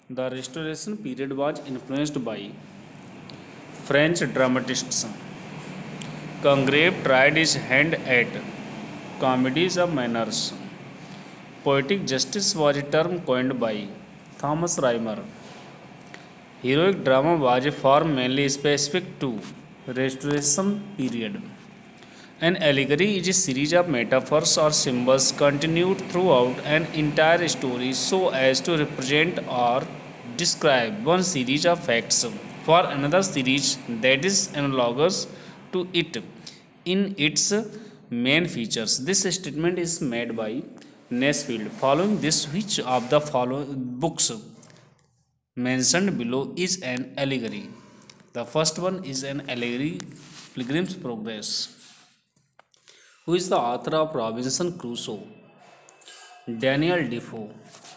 The Restoration period was influenced by French dramatists. Congreve tried his hand at comedies of manners. Poetic justice was a term coined by Thomas Rhymer. Heroic drama was a form mainly specific to Restoration period. An allegory is a series of metaphors or symbols continued throughout an entire story so as to represent or describe one series of facts for another series that is analogous to it in its main features. This statement is made by Nesfield. Following this, which of the following books mentioned below is an allegory? The first one is an allegory, Pilgrim's Progress. Who is the author of Robinson Crusoe? Daniel Defoe.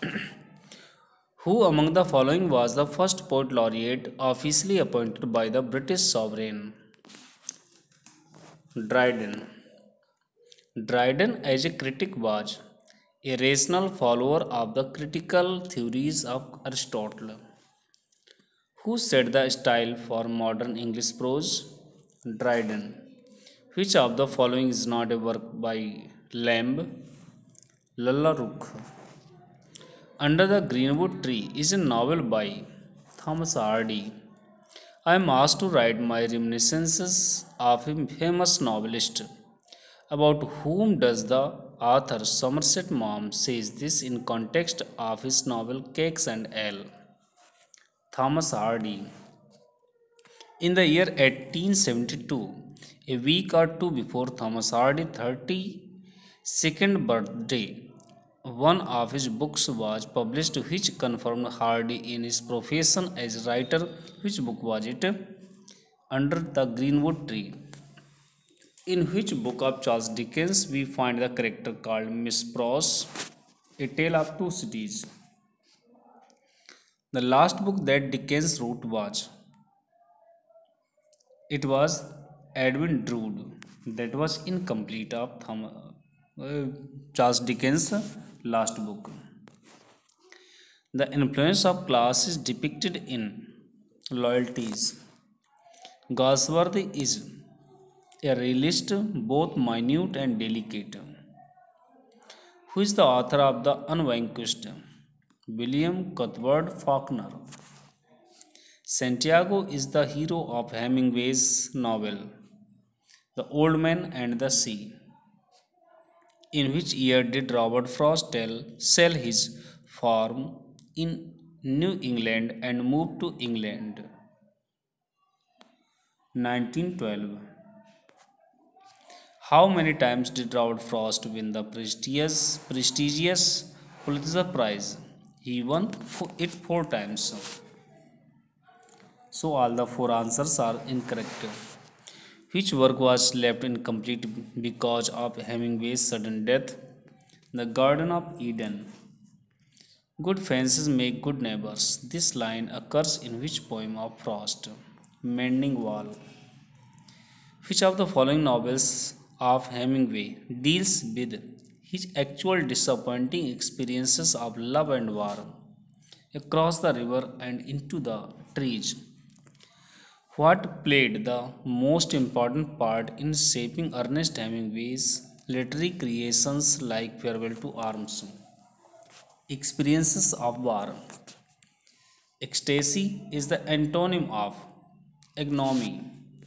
Who among the following was the first poet laureate officially appointed by the British sovereign? Dryden. Dryden, as a critic, was a rational follower of the critical theories of Aristotle. Who set the style for modern English prose? Dryden. Which of the following is not a work by Lamb? Lalla Rookh. Under the Greenwood Tree is a novel by Thomas Hardy. I am asked to write my reminiscences of a famous novelist. About whom does the author Somerset Maugham says this in context of his novel Cakes and Ale? Thomas Hardy. In the year 1872, a week or two before Thomas Hardy's 32nd birthday, one of his books was published which confirmed Hardy in his profession as a writer. Which book was it? Under the Greenwood Tree. In which book of Charles Dickens we find the character called Miss Pross, A Tale of Two Cities? The last book that Dickens wrote was Edwin Drood. That was incomplete of Charles Dickens' last book. The influence of class is depicted in Loyalties. Galsworthy is a realist, both minute and delicate. Who is the author of The Unvanquished? William Cuthbert Faulkner. Santiago is the hero of Hemingway's novel, The Old Man and the Sea. In which year did Robert Frost sell his farm in New England and move to England? 1912. How many times did Robert Frost win the prestigious Pulitzer Prize? He won it 4 times. So all the 4 answers are incorrect. Which work was left incomplete because of Hemingway's sudden death? The Garden of Eden. Good fences make good neighbors. This line occurs in which poem of Frost? Mending Wall. Which of the following novels of Hemingway deals with his actual disappointing experiences of love and war? Across the river and into the trees. What played the most important part in shaping Ernest Hemingway's literary creations like Farewell to Arms? Experiences of war. Ecstasy is the antonym of ignominy.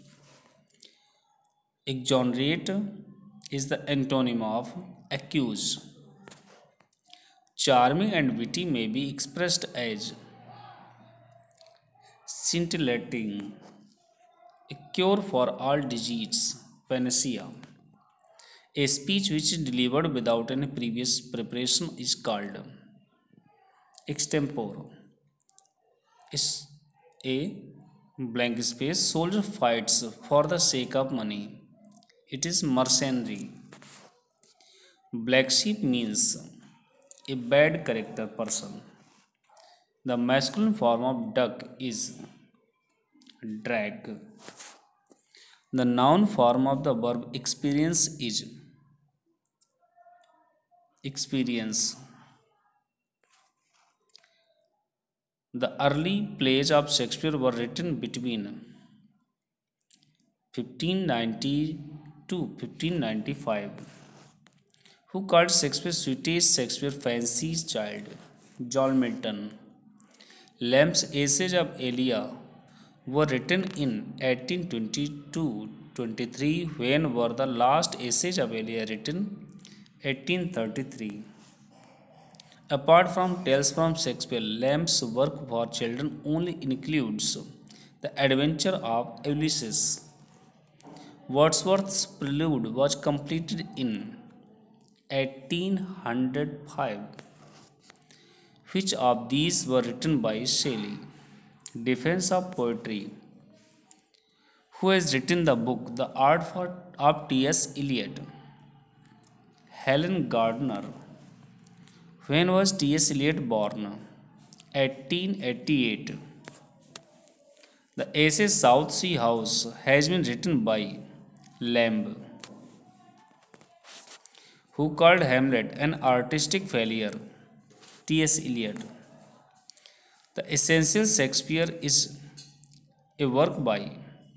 Exonerate is the antonym of accuse. Charming and witty may be expressed as scintillating. A cure for all disease, panacea. A speech which is delivered without any previous preparation is called extempore. Is a blank space. Soldier fights for the sake of money. It is mercenary. Black sheep means a bad character person. The masculine form of duck is drag. The noun form of the verb experience is experience. The early plays of Shakespeare were written between 1590 to 1595. Who called Shakespeare sweetest Shakespeare fancy's child? John Milton. Lamb's Essays of Elia were written in 1822-23. When were the last essays of Elia written? 1833. Apart from Tales from Shakespeare, Lamb's work for children only includes The Adventure of Ulysses. Wordsworth's Prelude was completed in 1805. Which of these were written by Shelley? Defense of Poetry. Who has written the book The Art of T.S. Eliot? Helen Gardner. When was T.S. Eliot born? 1888. The essay South Sea House has been written by Lamb. Who called Hamlet an artistic failure? T.S. Eliot. The Essential Shakespeare is a work by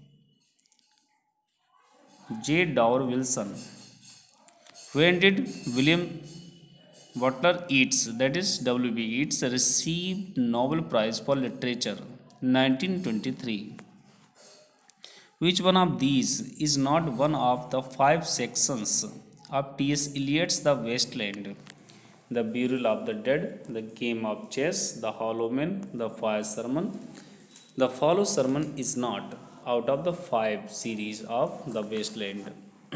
J. Dower Wilson. When did William Butler Yeats, that is W.B. Yeats, receive Nobel Prize for Literature? 1923. Which one of these is not one of the 5 sections of T.S. Eliot's The Wasteland? The Burial of the Dead, The Game of Chess, The Hollow Man, The Fire Sermon. The Follow Sermon is not out of the 5 series of The Wasteland.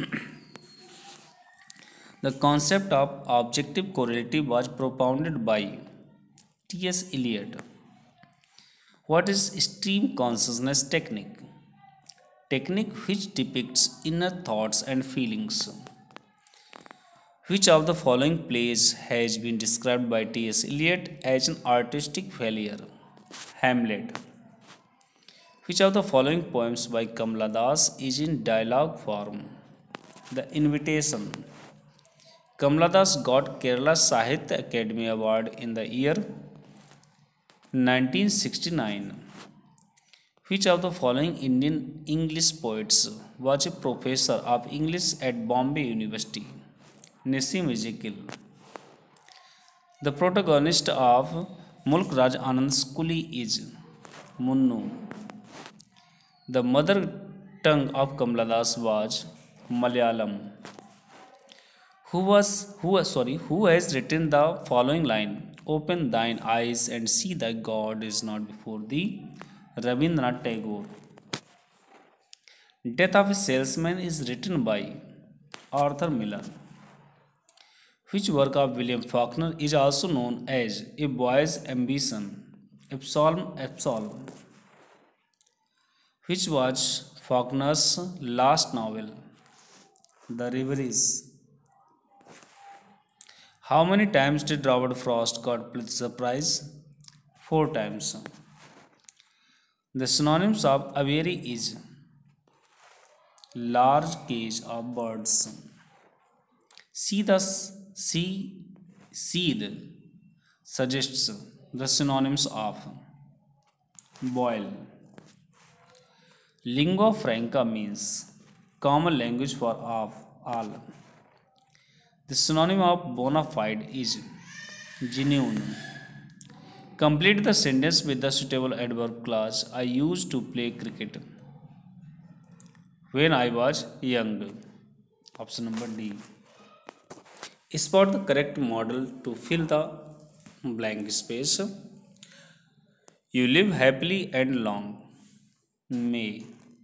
The concept of objective correlative was propounded by T.S. Eliot. What is stream consciousness technique? Technique which depicts inner thoughts and feelings. Which of the following plays has been described by T.S. Eliot as an artistic failure? Hamlet. Which of the following poems by Kamala Das is in dialogue form? The Invitation. Kamala Das got Kerala Sahitya Academy Award in the year 1969. Which of the following Indian English poets was a professor of English at Bombay University? Nissim Ezekiel. The protagonist of Mulk Raj Anand's Kuli is Munnu. The mother tongue of Kamala Das was Malayalam. Who has written the following line? Open thine eyes and see thy God is not before thee. Rabindranath Tagore. Death of a Salesman is written by Arthur Miller. Which work of William Faulkner is also known as A Boy's Ambition? Absalom. Which was Faulkner's last novel? The Reveries. How many times did Robert Frost got Pulitzer Prize? 4 times. The synonyms of aviary is large cage of birds. Seed suggests the synonyms of boil. Lingua franca means common language for all. The synonym of bona fide is genuine. Complete the sentence with the suitable adverb clause. I used to play cricket when I was young. Option number D. Spot the correct model to fill the blank space. You live happily and long. May.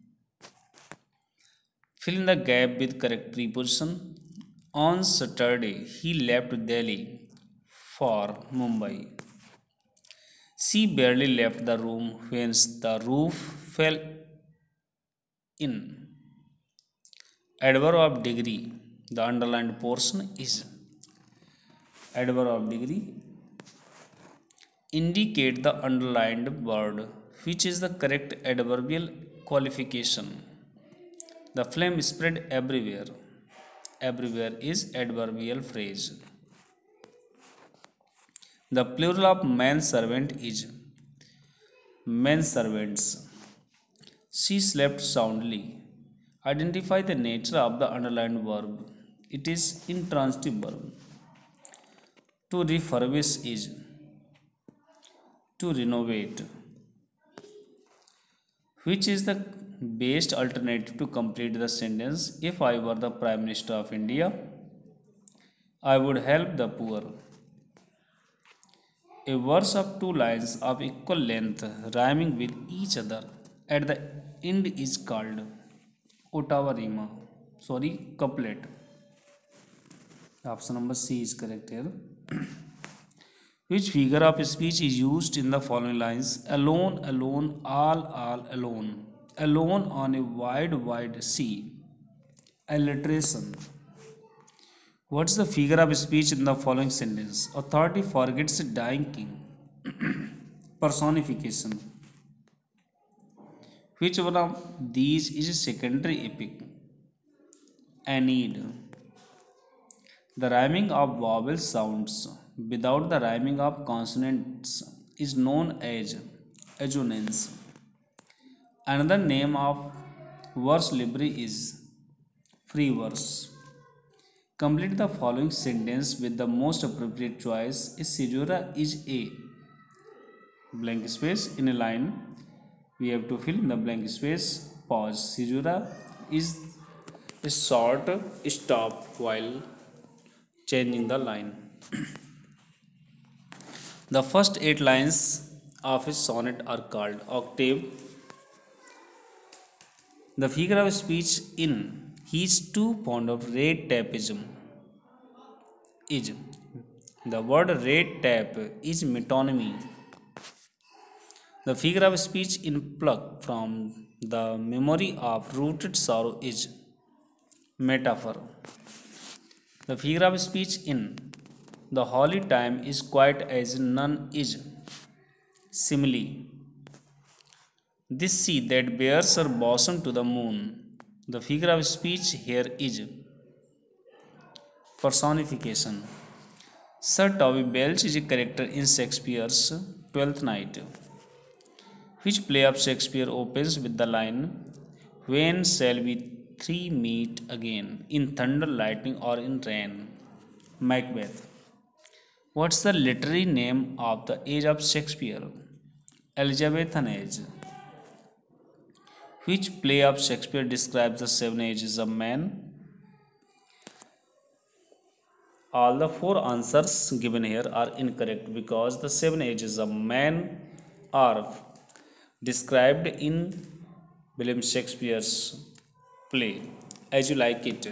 Fill in the gap with correct preposition. On Saturday, he left Delhi for Mumbai. She barely left the room when the roof fell in. Adverb of degree. The underlined portion is adverb of degree. Indicate the underlined word, which is the correct adverbial qualification. The flame spread everywhere. Everywhere is adverbial phrase. The plural of man servant is Men servants. She slept soundly. Identify the nature of the underlined verb. It is intransitive verb. To refurbish is to renovate. Which is the best alternative to complete the sentence? If I were the Prime Minister of India, I would help the poor. A verse of two lines of equal length rhyming with each other at the end is called Ottawa rima. Sorry, couplet. Option number C is correct here. Which figure of speech is used in the following lines? Alone, alone, all alone. Alone on a wide, wide sea. Alliteration. What's the figure of speech in the following sentence? Authority forgets a dying king. Personification. Which one of these is a secondary epic? Aeneid. The rhyming of vowel sounds without the rhyming of consonants is known as assonance. Another name of verse libre is free verse. Complete the following sentence with the most appropriate choice. A caesura is a blank space in a line. We have to fill in the blank space. Pause. Caesura is a short stop while changing the line. The first 8 lines of his sonnet are called octave. The figure of speech in he is too fond of red tapeism is the word red tape is metonymy. The figure of speech in pluck from the memory of rooted sorrow is metaphor. The figure of speech in the holy time is quiet as none is simile. This sea that bears her bosom to the moon. The figure of speech here is personification. Sir Toby Belch is a character in Shakespeare's Twelfth Night. Which play of Shakespeare opens with the line, "When shall we three meet again? In thunder, lightning, or in rain?" Macbeth. What's the literary name of the age of Shakespeare? Elizabethan age. Which play of Shakespeare describes the 7 ages of man? All the 4 answers given here are incorrect because the 7 ages of man are described in William Shakespeare's play As You Like It.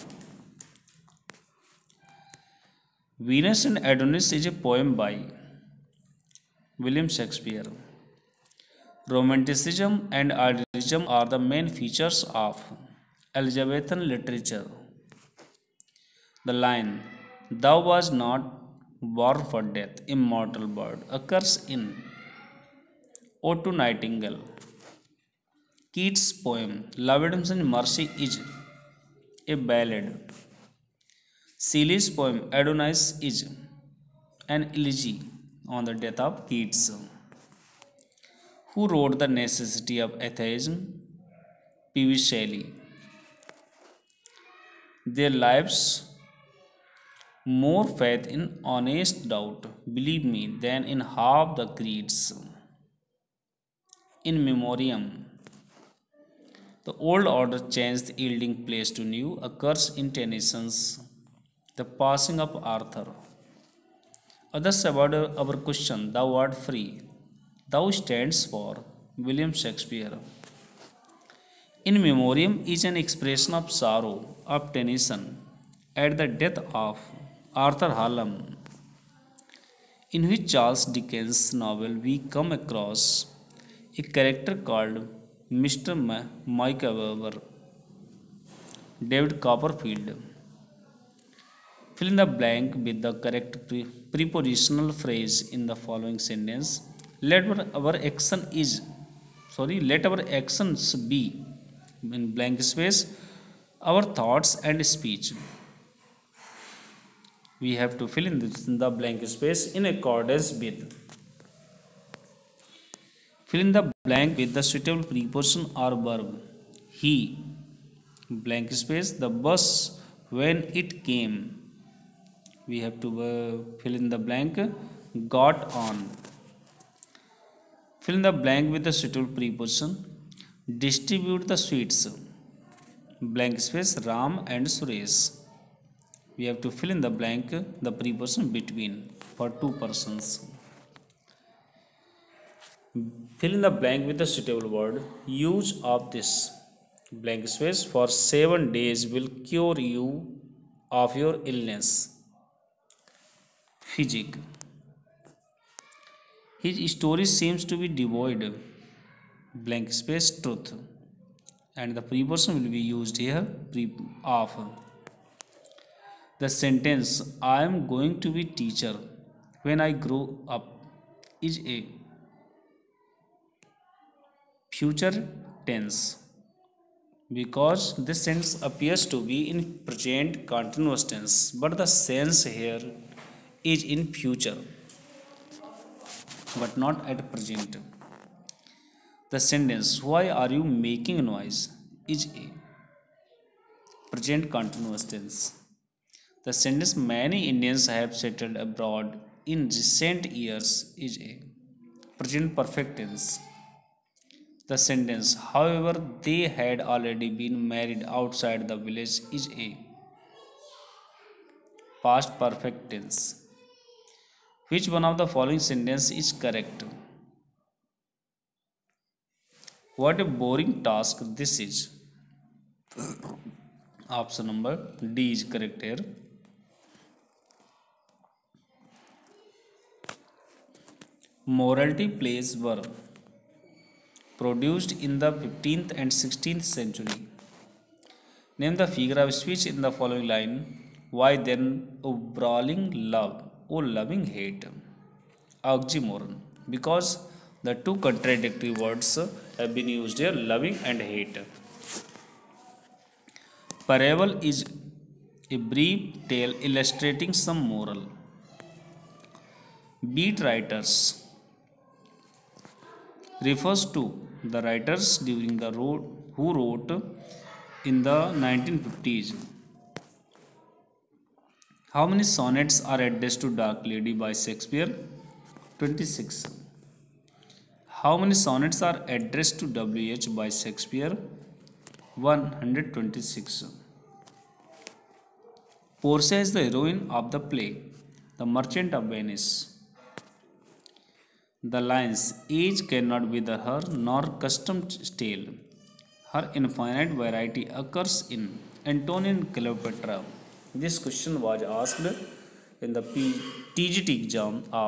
Venus and Adonis is a poem by William Shakespeare. Romanticism and idealism are the main features of Elizabethan literature. The line, "Thou was not born for death, immortal bird," occurs in Ode to Nightingale. Keats' poem, "Love Adams and Mercy," is a ballad. Shelley's poem, "Adonais," is an elegy on the death of Keats. Who wrote The Necessity of Atheism? P.V. Shelley. Their lives more faith in honest doubt, believe me, than in half the creeds. In memoriam. The old order changed, yielding place to new, occurs in Tennyson's The Passing of Arthur. Others about our question, "Thou art free." Thou stands for William Shakespeare. In memoriam is an expression of sorrow of Tennyson at the death of Arthur Hallam. In which Charles Dickens novel we come across a character called Mr. Micawber? David Copperfield. Fill in the blank with the correct prepositional phrase in the following sentence. Let our actions be, in blank space, our thoughts and speech. We have to fill in the blank space in accordance with. Fill in the blank with the suitable preposition or verb. He, blank space, the bus when it came. We have to fill in the blank, got on. Fill in the blank with the suitable preposition. Distribute the sweets. Blank space, Ram and Suresh. We have to fill in the blank, the preposition between for two persons. Fill in the blank with the suitable word. Use of this, blank space, for 7 days will cure you of your illness. Physic. His story seems to be devoid, blank space, truth. And the preposition will be used here, of. The sentence, I am going to be teacher when I grow up, is a future tense because this sentence appears to be in present continuous tense, but the sense here is in future but not at present. The sentence, why are you making noise, is a present continuous tense. The sentence, many Indians have settled abroad in recent years, is a present perfect tense. The sentence, however, they had already been married outside the village, is a past perfect tense. Which one of the following sentence is correct? What a boring task this is. Option number D is correct here. Morality plays were produced in the 15th and 16th century. Name the figure of speech in the following line. Why then, O brawling love, O loving hate? Oxymoron, because the two contradictory words have been used here, loving and hate. Parable is a brief tale illustrating some moral. Beat writers refers to the writers during the who wrote in the 1950s. How many sonnets are addressed to Dark Lady by Shakespeare? 26. How many sonnets are addressed to W.H. by Shakespeare? 126. Portia is the heroine of the play The Merchant of Venice. The lines, age cannot wither her nor custom stale. Her infinite variety occurs in Antony and Cleopatra. This question was asked in the TGT exam of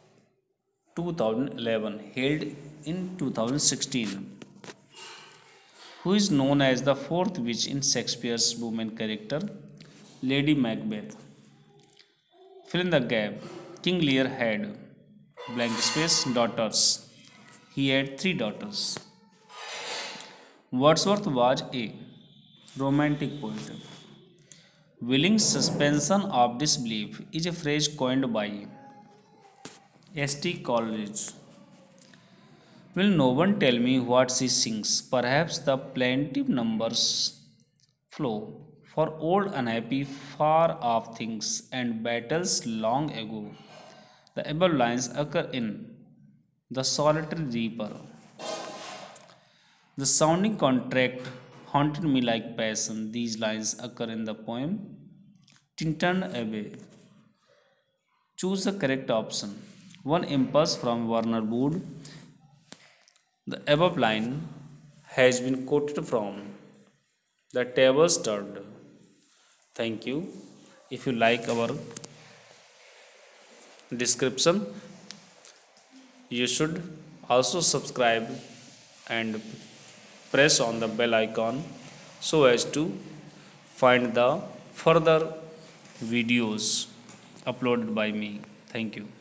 2011 held in 2016. Who is known as the fourth witch in Shakespeare's woman character? Lady Macbeth. Fill in the gap. King Lear had blank space daughters. He had 3 daughters. Wordsworth was a romantic poet. Willing suspension of disbelief is a phrase coined by S.T. Coleridge. Will no one tell me what she sings? Perhaps the plaintive numbers flow for old unhappy far off things and battles long ago. The above lines occur in The Solitary Reaper. The sounding contract haunted me like passion. These lines occur in the poem Tintern Abbey. Choose the correct option. One impulse from Werner Wood. The above line has been quoted from The Tables Turned. Thank you. If you like our description, you should also subscribe and press on the bell icon so as to find the further videos uploaded by me. Thank you.